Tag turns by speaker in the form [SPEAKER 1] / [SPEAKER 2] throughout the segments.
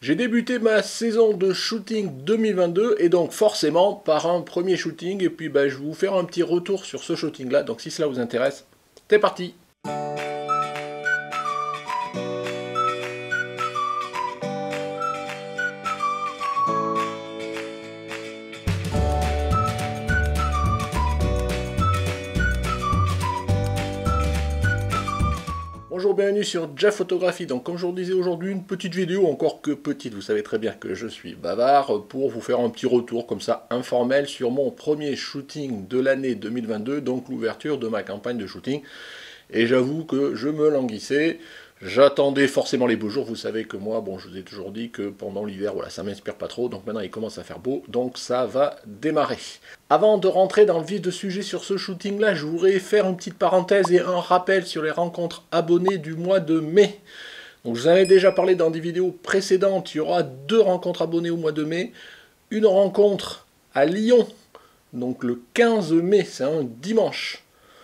[SPEAKER 1] J'ai débuté ma saison de shooting 2022 et donc forcément par un premier shooting et puis je vais vous faire un petit retour sur ce shooting là, donc si cela vous intéresse, c'est parti. Bonjour, bienvenue sur Jeff Photographie. Donc comme je vous le disais aujourd'hui, une petite vidéo, encore que petite, vous savez très bien que je suis bavard, pour vous faire un petit retour comme ça informel sur mon premier shooting de l'année 2022, donc l'ouverture de ma campagne de shooting. Et j'avoue que je me languissais, j'attendais forcément les beaux jours. Vous savez que moi, bon, je vous ai toujours dit que pendant l'hiver, voilà, ça m'inspire pas trop, donc maintenant il commence à faire beau, donc ça va démarrer. Avant de rentrer dans le vif du sujet sur ce shooting là, je voudrais faire une petite parenthèse et un rappel sur les rencontres abonnées du mois de mai. Donc je vous en ai déjà parlé dans des vidéos précédentes, il y aura 2 rencontres abonnées au mois de mai, une rencontre à Lyon, donc le 15 mai, c'est un dimanche,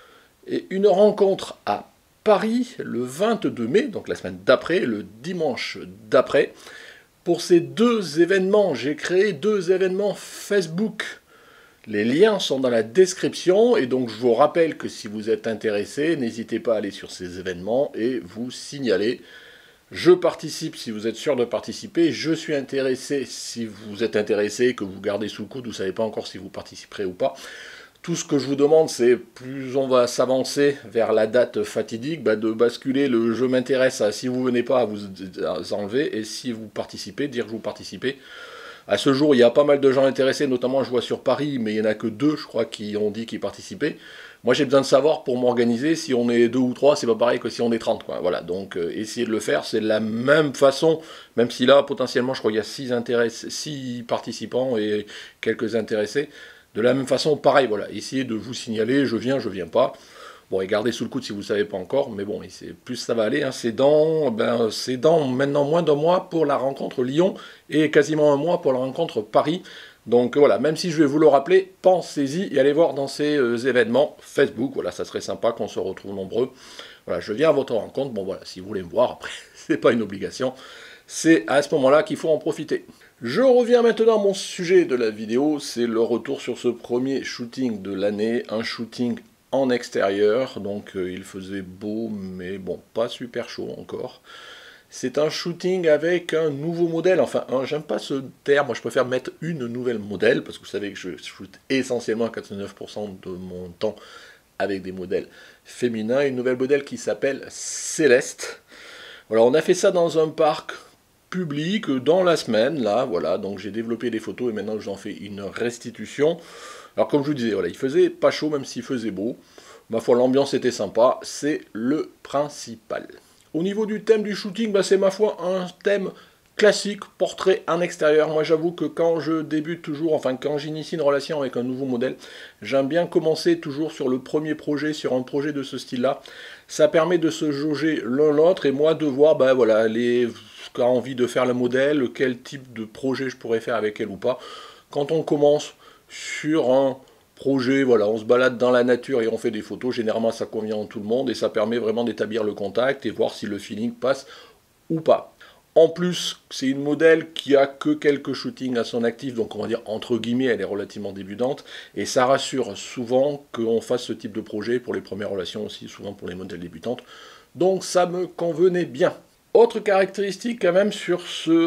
[SPEAKER 1] et une rencontre à Paris le 22 mai, donc la semaine d'après, le dimanche d'après. Pour ces 2 événements, j'ai créé 2 événements Facebook. Les liens sont dans la description et donc je vous rappelle que si vous êtes intéressé, n'hésitez pas à aller sur ces événements et vous signaler. Je participe si vous êtes sûr de participer, je suis intéressé si vous êtes intéressé, que vous gardez sous le coude, vous ne savez pas encore si vous participerez ou pas. Tout ce que je vous demande, c'est plus on va s'avancer vers la date fatidique, de basculer le je m'intéresse à si vous venez pas à vous enlever et si vous participez, dire que vous participez. À ce jour, il y a pas mal de gens intéressés, notamment je vois sur Paris, mais il n'y en a que 2, je crois, qui ont dit qu'ils participaient. Moi, j'ai besoin de savoir pour m'organiser, si on est 2 ou 3, c'est pas pareil que si on est 30, quoi. Voilà, donc essayez de le faire, c'est de la même façon, même si là, potentiellement, je crois qu'il y a 6 participants et quelques intéressés. De la même façon, pareil, voilà, essayez de vous signaler, je viens pas. Bon, et gardez sous le coude si vous ne savez pas encore, mais bon, plus ça va aller, hein, c'est dans maintenant moins d'un mois pour la rencontre Lyon et quasiment un mois pour la rencontre Paris. Donc voilà, même si je vais vous le rappeler, pensez-y et allez voir dans ces événements Facebook, voilà, ça serait sympa qu'on se retrouve nombreux. Voilà, je viens à votre rencontre, bon voilà, si vous voulez me voir, après, c'est pas une obligation, c'est à ce moment-là qu'il faut en profiter. Je reviens maintenant à mon sujet de la vidéo, c'est le retour sur ce premier shooting de l'année, un shooting en extérieur, donc il faisait beau, mais bon, pas super chaud encore. C'est un shooting avec un nouveau modèle, enfin, j'aime pas ce terme, moi je préfère mettre une nouvelle modèle, parce que vous savez que je shoot essentiellement à 89% de mon temps avec des modèles féminins, une nouvelle modèle qui s'appelle Céleste. Voilà, on a fait ça dans un parc public dans la semaine, là, voilà, donc j'ai développé des photos et maintenant j'en fais une restitution. Alors comme je vous disais, voilà, il faisait pas chaud même s'il faisait beau. Ma foi, l'ambiance était sympa, c'est le principal. Au niveau du thème du shooting, c'est ma foi un thème classique, portrait en extérieur. Moi j'avoue que quand je débute toujours, enfin quand j'initie une relation avec un nouveau modèle, j'aime bien commencer toujours sur le premier projet, sur un projet de ce style-là. Ça permet de se jauger l'un l'autre et moi de voir, voilà, qui a envie de faire le modèle, quel type de projet je pourrais faire avec elle ou pas. Quand on commence sur un projet, voilà, on se balade dans la nature et on fait des photos, généralement ça convient à tout le monde et ça permet vraiment d'établir le contact et voir si le feeling passe ou pas. En plus, c'est une modèle qui a que quelques shootings à son actif, donc on va dire entre guillemets, elle est relativement débutante, et ça rassure souvent qu'on fasse ce type de projet pour les premières relations aussi, souvent pour les modèles débutantes. Donc ça me convenait bien. Autre caractéristique quand même sur ce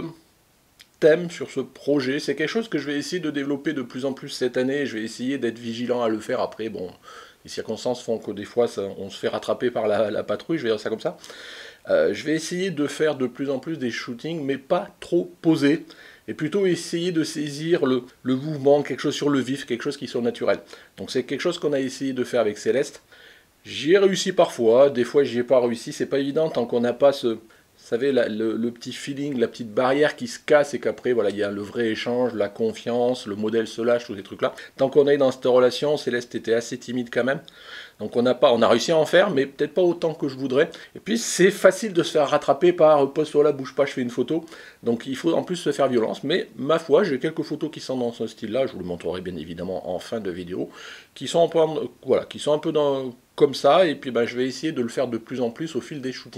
[SPEAKER 1] thème, sur ce projet, c'est quelque chose que je vais essayer de développer de plus en plus cette année, et je vais essayer d'être vigilant à le faire après, bon, les circonstances font que des fois on se fait rattraper par la patrouille, je vais dire ça comme ça. Je vais essayer de faire de plus en plus des shootings, mais pas trop posés, et plutôt essayer de saisir le mouvement, quelque chose sur le vif, quelque chose qui soit naturel. Donc c'est quelque chose qu'on a essayé de faire avec Céleste. J'y ai réussi parfois, des fois j'y ai pas réussi, c'est pas évident tant qu'on n'a pas ce... Vous savez, le petit feeling, la petite barrière qui se casse et qu'après, voilà, il y a le vrai échange, la confiance, le modèle se lâche, tous ces trucs-là. Tant qu'on est dans cette relation, Céleste était assez timide quand même. Donc on a réussi à en faire, mais peut-être pas autant que je voudrais. Et puis c'est facile de se faire rattraper par pose-toi là, bouge pas, je fais une photo. Donc il faut en plus se faire violence. Mais ma foi, j'ai quelques photos qui sont dans ce style-là, je vous le montrerai bien évidemment en fin de vidéo, qui sont un peu, voilà, qui sont un peu comme ça. Et puis je vais essayer de le faire de plus en plus au fil des shootings.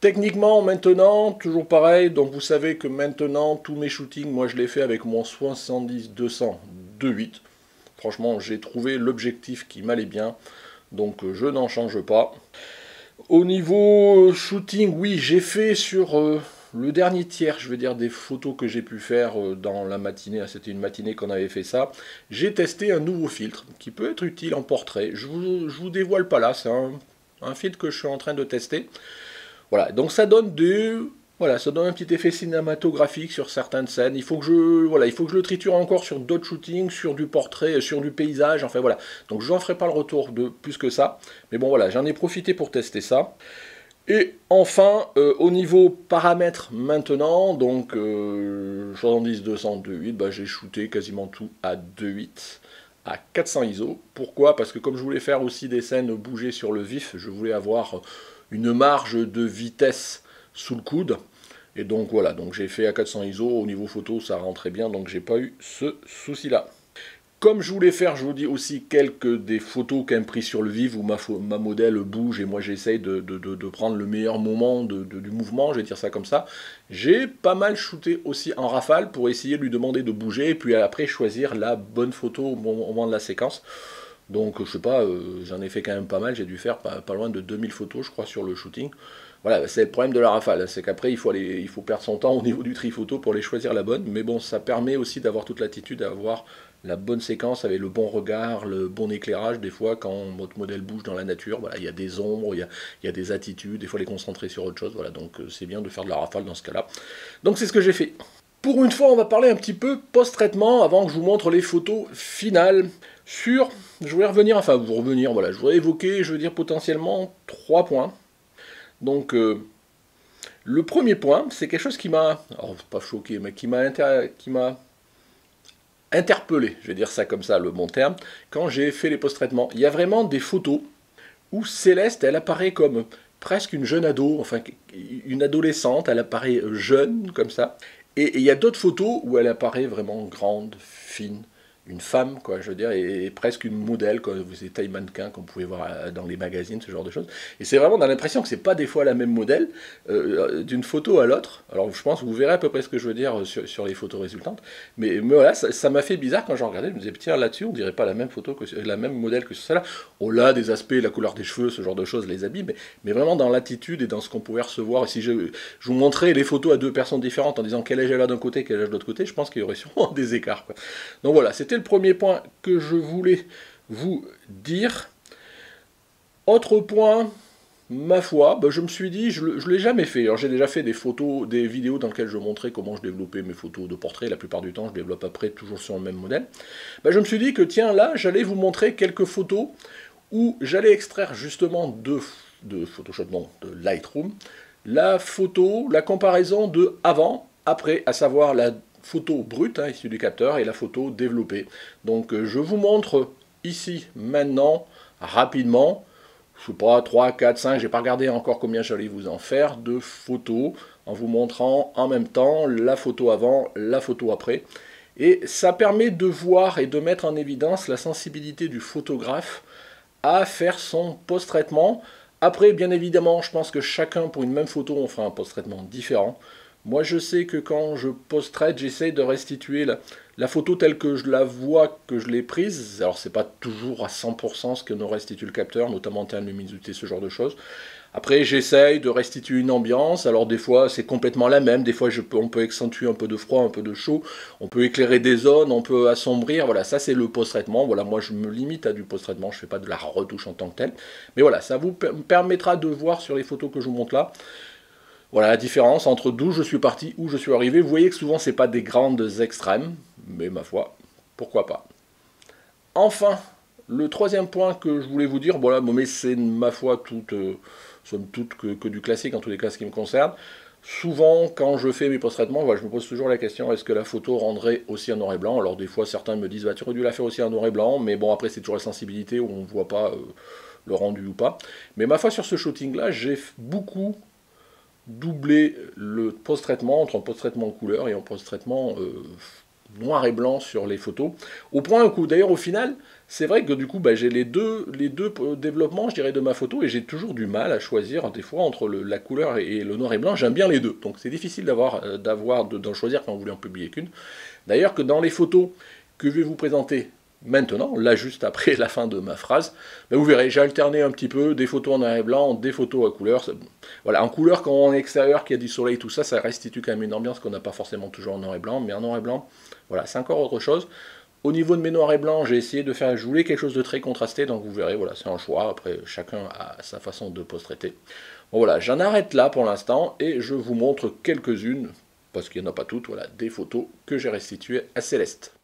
[SPEAKER 1] Techniquement, maintenant, toujours pareil, donc vous savez que maintenant, tous mes shootings, moi je les fais avec mon 70-200 2.8. Franchement, j'ai trouvé l'objectif qui m'allait bien, donc je n'en change pas. Au niveau shooting, oui, j'ai fait sur le dernier tiers, je veux dire, des photos que j'ai pu faire dans la matinée, c'était une matinée qu'on avait fait ça. J'ai testé un nouveau filtre qui peut être utile en portrait. Je vous dévoile pas là, c'est un filtre que je suis en train de tester. Voilà, donc ça donne voilà, ça donne un petit effet cinématographique sur certaines scènes. Il faut que je le triture encore sur d'autres shootings, sur du portrait, sur du paysage, enfin voilà. Donc je n'en ferai pas le retour de plus que ça. Mais bon voilà, j'en ai profité pour tester ça. Et enfin, au niveau paramètres maintenant, donc 70, 200, 2.8, bah, j'ai shooté quasiment tout à 2.8, à 400 ISO. Pourquoi? Parce que comme je voulais faire aussi des scènes bougées sur le vif, je voulais avoir une marge de vitesse sous le coude. Et donc voilà, donc j'ai fait à 400 ISO, au niveau photo ça rentrait bien, donc j'ai pas eu ce souci là. Comme je voulais faire, je vous dis aussi quelques des photos quand même prises sur le vif où ma modèle bouge et moi j'essaye de prendre le meilleur moment du mouvement, je vais dire ça comme ça. J'ai pas mal shooté aussi en rafale pour essayer de lui demander de bouger et puis après choisir la bonne photo au moment de la séquence. Donc je sais pas, j'en ai fait quand même pas mal, j'ai dû faire pas loin de 2000 photos je crois sur le shooting. Voilà, c'est le problème de la rafale, c'est qu'après il faut perdre son temps au niveau du tri photo pour les choisir la bonne, mais bon ça permet aussi d'avoir toute l'attitude, d'avoir la bonne séquence avec le bon regard, le bon éclairage. Des fois quand votre modèle bouge dans la nature, voilà, il y a des ombres, il y a des attitudes, des fois les concentrer sur autre chose, voilà, donc c'est bien de faire de la rafale dans ce cas-là. Donc c'est ce que j'ai fait. Pour une fois, on va parler un petit peu post-traitement avant que je vous montre les photos finales sur, je voudrais revenir, enfin vous revenir, voilà, je voudrais évoquer, je veux dire potentiellement 3 points. Donc le premier point, c'est quelque chose qui m'a, alors pas choqué, mais qui m'a interpellé, je vais dire ça comme ça, le bon terme, quand j'ai fait les post-traitements. Il y a vraiment des photos où Céleste, elle apparaît comme presque une jeune ado, enfin une adolescente, elle apparaît jeune comme ça. Et il y a d'autres photos où elle apparaît vraiment grande, fine, une femme, quoi, je veux dire, et presque une modèle, quoi, vous êtes taille mannequin, comme vous pouvez voir dans les magazines, ce genre de choses. Et c'est vraiment dans l'impression que c'est pas des fois la même modèle, d'une photo à l'autre. Alors je pense que vous verrez à peu près ce que je veux dire sur les photos résultantes. Mais voilà, ça m'a fait bizarre quand je regardais, je me disais, tiens, là-dessus, on dirait pas la même photo, la même modèle que sur celle-là. Au-delà des aspects, la couleur des cheveux, ce genre de choses, les habits, mais vraiment dans l'attitude et dans ce qu'on pouvait recevoir. Et si je vous montrais les photos à deux personnes différentes en disant quel âge elle a d'un côté, quel âge de l'autre côté, je pense qu'il y aurait sûrement des écarts, quoi. Donc voilà, c'était le premier point que je voulais vous dire. Autre point, ma foi, bah, je me suis dit, je ne l'ai jamais fait. Alors j'ai déjà fait des photos, des vidéos dans lesquelles je montrais comment je développais mes photos de portrait. La plupart du temps, je développe après toujours sur le même modèle. Bah, je me suis dit que tiens, là, j'allais vous montrer quelques photos où j'allais extraire justement de Photoshop, non, de Lightroom, la photo, la comparaison de avant, après, à savoir la photo brute, hein, issue du capteur, et la photo développée. Donc je vous montre ici, maintenant, rapidement, je sais pas, 3, 4, 5, j'ai pas regardé encore combien j'allais vous en faire, de photos, en vous montrant en même temps la photo avant, la photo après. Et ça permet de voir et de mettre en évidence la sensibilité du photographe à faire son post-traitement. Après, bien évidemment, je pense que chacun, pour une même photo, on fera un post-traitement différent. Moi, je sais que quand je post-traite, j'essaye de restituer la photo telle que je la vois, que je l'ai prise. Alors, c'est pas toujours à 100% ce que nous restitue le capteur, notamment en termes de luminosité, ce genre de choses. Après, j'essaye de restituer une ambiance. Alors, des fois, c'est complètement la même. Des fois, on peut accentuer un peu de froid, un peu de chaud. On peut éclairer des zones, on peut assombrir. Voilà, ça, c'est le post-traitement. Voilà, moi, je me limite à du post-traitement. Je ne fais pas de la retouche en tant que telle. Mais voilà, ça vous permettra de voir sur les photos que je vous montre là, voilà la différence entre d'où je suis parti, où je suis arrivé. Vous voyez que souvent, ce n'est pas des grandes extrêmes. Mais ma foi, pourquoi pas. Enfin, le troisième point que je voulais vous dire, voilà, mais c'est ma foi somme toute que du classique en tous les cas ce qui me concerne. Souvent, quand je fais mes post-traitements, voilà, je me pose toujours la question, est-ce que la photo rendrait aussi en noir et blanc? Alors des fois, certains me disent, bah, tu aurais dû la faire aussi en noir et blanc, mais bon, après, c'est toujours la sensibilité où on ne voit pas le rendu ou pas. Mais ma foi, sur ce shooting-là, j'ai beaucoup doublé le post-traitement entre un post-traitement couleur et un post-traitement noir et blanc sur les photos. Au point où, d'ailleurs, au final, c'est vrai que du coup, j'ai les deux développements, je dirais, de ma photo, et j'ai toujours du mal à choisir, des fois, entre la couleur et le noir et blanc. J'aime bien les deux, donc c'est difficile d'en choisir quand vous voulez en publier qu'une. D'ailleurs, que dans les photos que je vais vous présenter maintenant, là juste après la fin de ma phrase, vous verrez, j'ai alterné un petit peu des photos en noir et blanc, des photos à couleur. Voilà, en couleur, quand on est extérieur, qu'il y a du soleil, tout ça, ça restitue quand même une ambiance qu'on n'a pas forcément toujours en noir et blanc, mais en noir et blanc, voilà, c'est encore autre chose. Au niveau de mes noirs et blancs, j'ai essayé de faire, je voulais quelque chose de très contrasté, donc vous verrez, voilà, c'est un choix, après chacun a sa façon de post-traiter. Bon voilà, j'en arrête là pour l'instant, et je vous montre quelques-unes, parce qu'il n'y en a pas toutes, voilà, des photos que j'ai restituées à Céleste.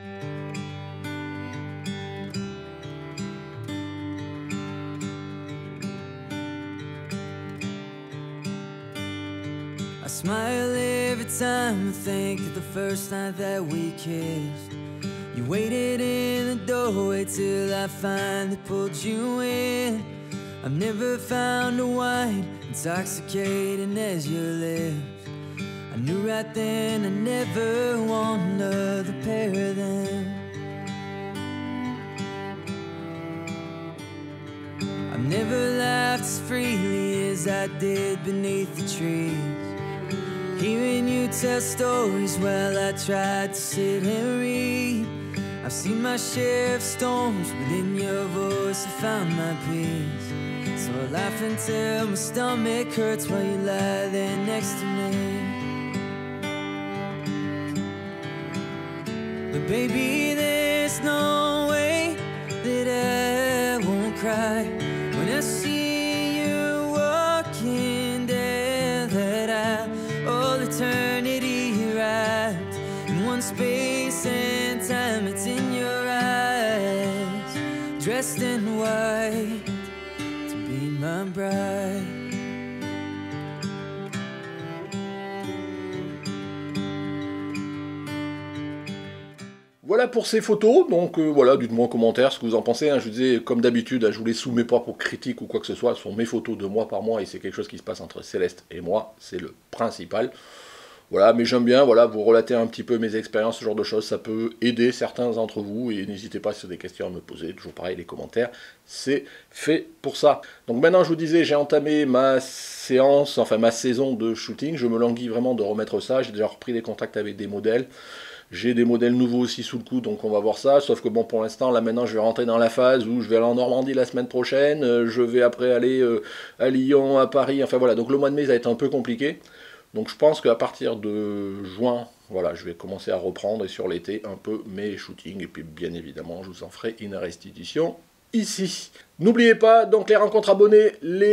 [SPEAKER 2] I smile every time I think of the first night that we kissed. You waited in the doorway till I finally pulled you in. I've never found a wine intoxicating as your lips. I knew right then I never want another pair of them. I've never laughed as freely as I did beneath the trees. Hearing you tell stories while I tried to sit and read. I've seen my share of storms, but in your voice I found my peace. So I laugh until my stomach hurts while you lie there next to me. But baby, there's no way that I won't cry when I see you walking down that aisle. All eternity wrapped in one space and time. It's in your eyes, dressed in white to be my bride.
[SPEAKER 1] Voilà pour ces photos, donc voilà, dites-moi en commentaire ce que vous en pensez, hein. Je vous disais, comme d'habitude, je vous les soumets pas pour critique ou quoi que ce soit, ce sont mes photos de mois par mois, et c'est quelque chose qui se passe entre Céleste et moi, c'est le principal. Voilà, mais j'aime bien, voilà, vous relater un petit peu mes expériences, ce genre de choses, ça peut aider certains d'entre vous, et n'hésitez pas si vous avez des questions à me poser, toujours pareil, les commentaires, c'est fait pour ça. Donc maintenant, je vous disais, j'ai entamé ma séance, enfin ma saison de shooting, je me languis vraiment de remettre ça, j'ai déjà repris des contacts avec des modèles. J'ai des modèles nouveaux aussi sous le coup, donc on va voir ça. Sauf que bon, pour l'instant, là maintenant, je vais rentrer dans la phase où je vais aller en Normandie la semaine prochaine. Je vais après aller à Lyon, à Paris. Enfin voilà, donc le mois de mai, ça va être un peu compliqué. Donc je pense qu'à partir de juin, voilà, je vais commencer à reprendre, et sur l'été, un peu mes shootings. Et puis bien évidemment, je vous en ferai une restitution ici. N'oubliez pas, donc les rencontres abonnées,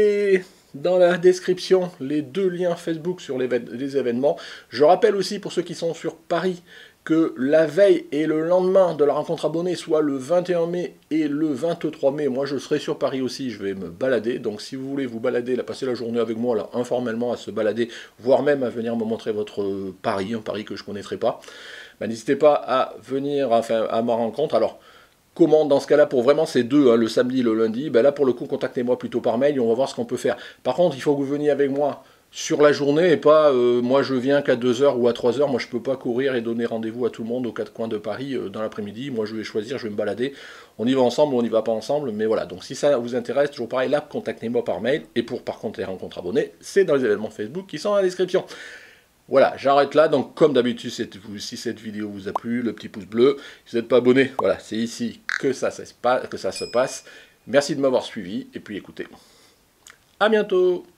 [SPEAKER 1] dans la description, les deux liens Facebook sur les événements. Je rappelle aussi, pour ceux qui sont sur Paris, que la veille et le lendemain de la rencontre abonnée, soit le 21 mai et le 23 mai, moi je serai sur Paris aussi, je vais me balader. Donc si vous voulez vous balader, là, passer la journée avec moi, là, informellement, à se balader, voire même à venir me montrer votre Paris, un Paris que je ne connaîtrais pas, n'hésitez pas à venir à ma rencontre. Alors, comment dans ce cas-là, pour vraiment ces deux, hein, le samedi et le lundi, là pour le coup, contactez-moi plutôt par mail et on va voir ce qu'on peut faire. Par contre, il faut que vous veniez avec moi sur la journée, et pas moi je viens qu'à 2h ou à 3h, moi je peux pas courir et donner rendez-vous à tout le monde aux quatre coins de Paris dans l'après-midi. Moi je vais choisir, je vais me balader, on y va ensemble ou on n'y va pas ensemble, mais voilà. Donc si ça vous intéresse, toujours pareil, là contactez-moi par mail, et pour par contre les rencontres abonnées, c'est dans les événements Facebook qui sont dans la description. Voilà, j'arrête là. Donc comme d'habitude, si cette vidéo vous a plu, le petit pouce bleu. Si vous n'êtes pas abonné, voilà, c'est ici que ça se passe. Merci de m'avoir suivi, et puis écoutez, à bientôt.